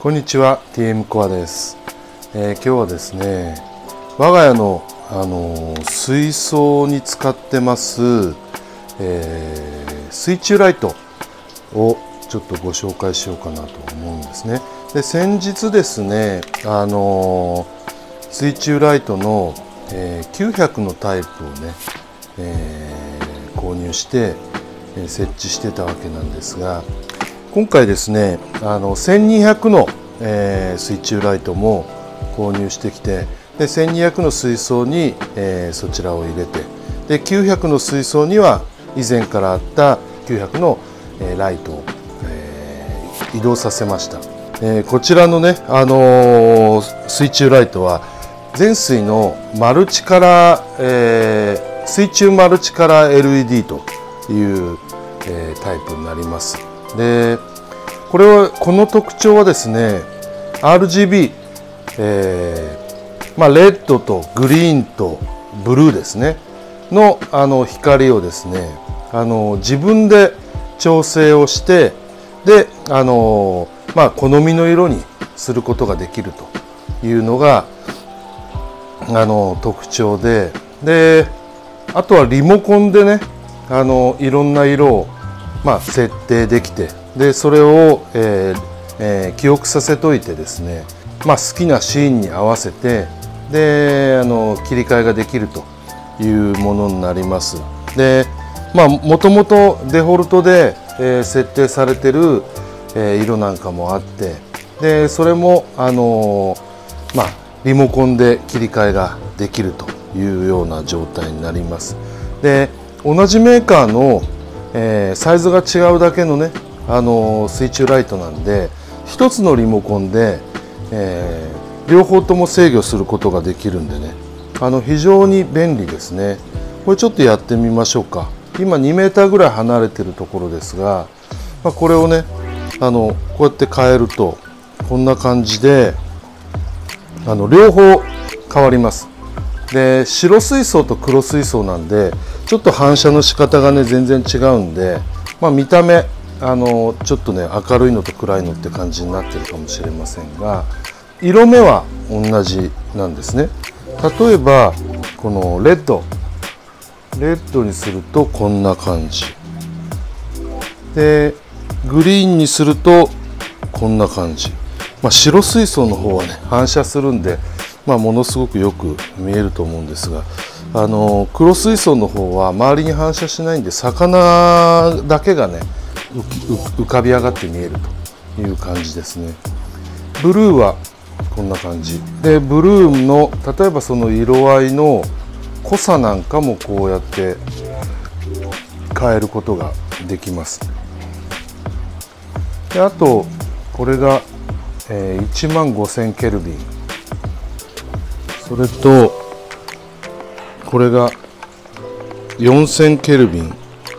こんにちは、TM コアです。今日はですね、我が家の、水槽に使ってます、水中ライトをちょっとご紹介しようかなと思うんですね。で、先日ですね、水中ライトの、900のタイプをね、購入して設置してたわけなんですが、今回ですね、1200の、水中ライトも購入してきて、で1200の水槽に、そちらを入れて、で900の水槽には以前からあった900の、ライトを、移動させました。こちらのね、水中ライトは全水のマルチカラー、水中マルチカラー LED という、タイプになります。でこの特徴はですね RGB、レッドとグリーンとブルーですねの、光をですね自分で調整をしてで好みの色にすることができるというのが特徴で、あとはリモコンでねいろんな色を、設定できて、でそれを、記憶させといてですね、好きなシーンに合わせてで切り替えができるというものになります。でもともとデフォルトで、設定されてる、色なんかもあって、でそれもリモコンで切り替えができるというような状態になります。で同じメーカーの、サイズが違うだけのね水中ライトなんで一つのリモコンで、両方とも制御することができるんでね非常に便利ですね。これちょっとやってみましょうか。今2メーターぐらい離れてるところですが、これをねこうやって変えるとこんな感じで両方変わります。で白水槽と黒水槽なんでちょっと反射の仕方がね全然違うんで、見た目ちょっとね明るいのと暗いのって感じになってるかもしれませんが、色目は同じなんですね。例えばこのレッドにするとこんな感じで、グリーンにするとこんな感じ。白水槽の方はね反射するんで、ものすごくよく見えると思うんですが、黒水槽の方は周りに反射しないんで魚だけがね浮かび上がって見えるという感じですね。ブルーはこんな感じで、ブルーの例えばその色合いの濃さなんかもこうやって変えることができます。であとこれが、15000ケルビン、それとこれが4000ケルビン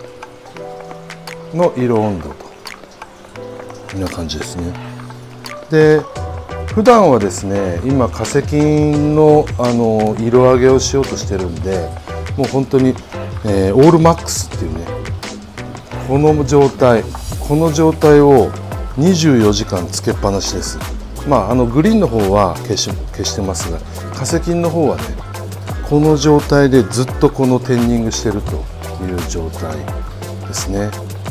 の色温度とこんな感じですね。で普段はですね今化石の色上げをしようとしてるんで、もう本当に、オールマックスっていうねこの状態を24時間つけっぱなしです。グリーンの方は消してますが、化石の方はねこの状態でずっとこのテンニングしてるという状態ですね。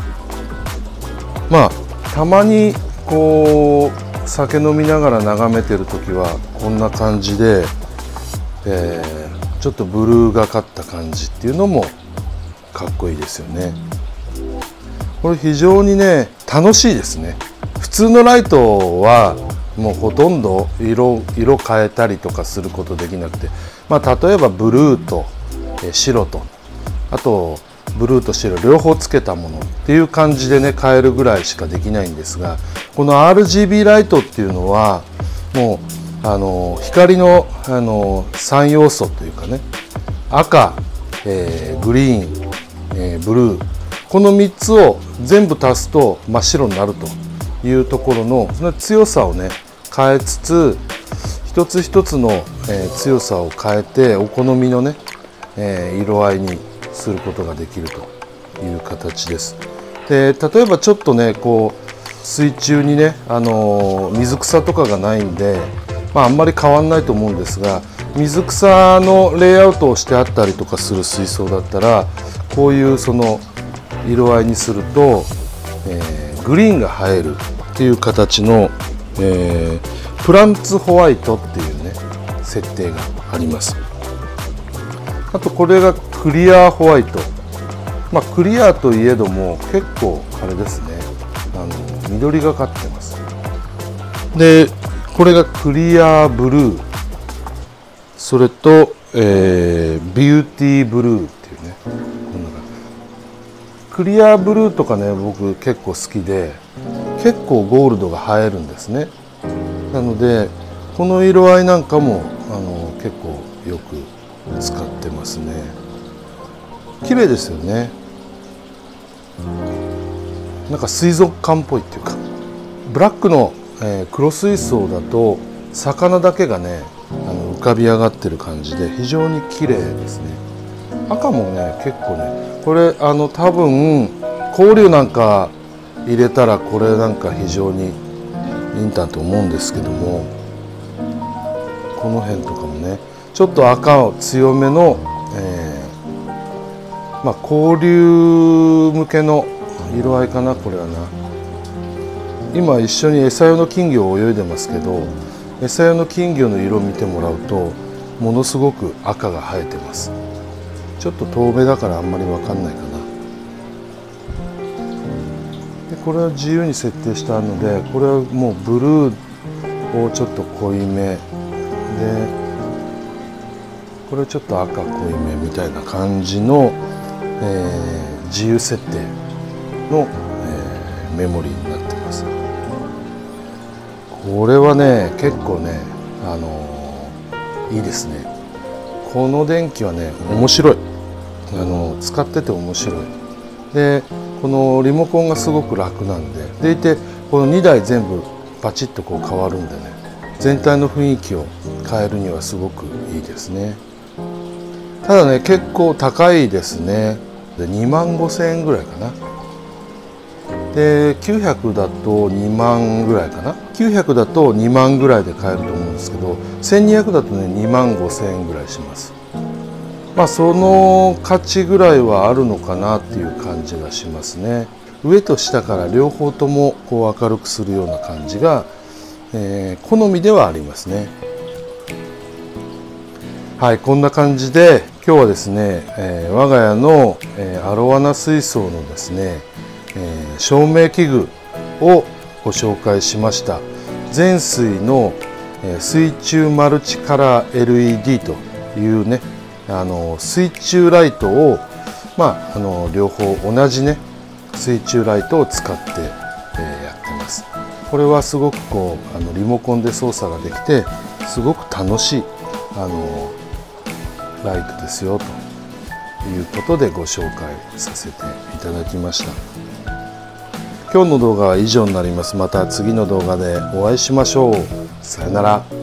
たまにこう酒飲みながら眺めてる時はこんな感じで、ちょっとブルーがかった感じっていうのもかっこいいですよね。これ非常にね楽しいですね。普通のライトはもうほとんど色変えたりとかすることできなくて、例えばブルーと白とあとブルーと白両方つけたものっていう感じでね変えるぐらいしかできないんですが、この RGB ライトっていうのはもう光の3要素というかね、赤、グリーン、ブルー、この3つを全部足すと真っ白になるというところのその強さをね変えつつ、一つ一つの、強さを変えてお好みのね、色合いにすることができるという形です。で例えばちょっとねこう水中にね、水草とかがないんで、あんまり変わんないと思うんですが、水草のレイアウトをしてあったりとかする水槽だったら、こういうその色合いにすると、グリーンが映えるっていう形の、プランツホワイトっていうね設定があります。あとこれがクリアホワイト、クリアといえども結構あれですね、緑がかってます。でこれがクリアブルー、それと、ビューティーブルーっていうね、こんな感じ。クリアブルーとかね、僕結構好きで、結構ゴールドが映えるんですね。なのでこの色合いなんかも結構よく使ってますね。綺麗ですよね。なんか水族館っぽいっていうか、ブラックの、黒水槽だと魚だけがね浮かび上がってる感じで非常に綺麗ですね。赤もね結構ね、これ多分香料なんか入れたらこれなんか非常にいいんだと思うんですけども、この辺とかもねちょっと赤を強めの、香料向けの色合いかな、これはな。今一緒に餌用の金魚を泳いでますけど、餌用の金魚の色を見てもらうとものすごく赤が映えてます。ちょっと遠目だからあんまり分かんないかな。でこれは自由に設定したので、これはもうブルーをちょっと濃いめで、これちょっと赤濃いめみたいな感じの、自由設定の、メモリーになってます。これはね結構ね、いいですね。この電気はね面白い、使ってて面白い。でこのリモコンがすごく楽なんで、いてこの2台全部パチッとこう変わるんでね、全体の雰囲気を変えるにはすごくいいですね。ただね結構高いですね。で25,000円ぐらいかな。で900だと2万ぐらいかな。900だと2万ぐらいで買えると思うんですけど、1200だとね25,000円ぐらいします。その価値ぐらいはあるのかなっていう感じがしますね。上と下から両方ともこう明るくするような感じが、好みではありますね。はい、こんな感じで今日はですね、我が家の、アロワナ水槽のですね、照明器具をご紹介しました。全水の、水中マルチカラー LED というね、水中ライトを、両方同じね水中ライトを使って、やってます。これはすごくこうリモコンで操作ができてすごく楽しいライトですよということでご紹介させていただきました。今日の動画は以上になります。また次の動画でお会いしましょう。さよなら。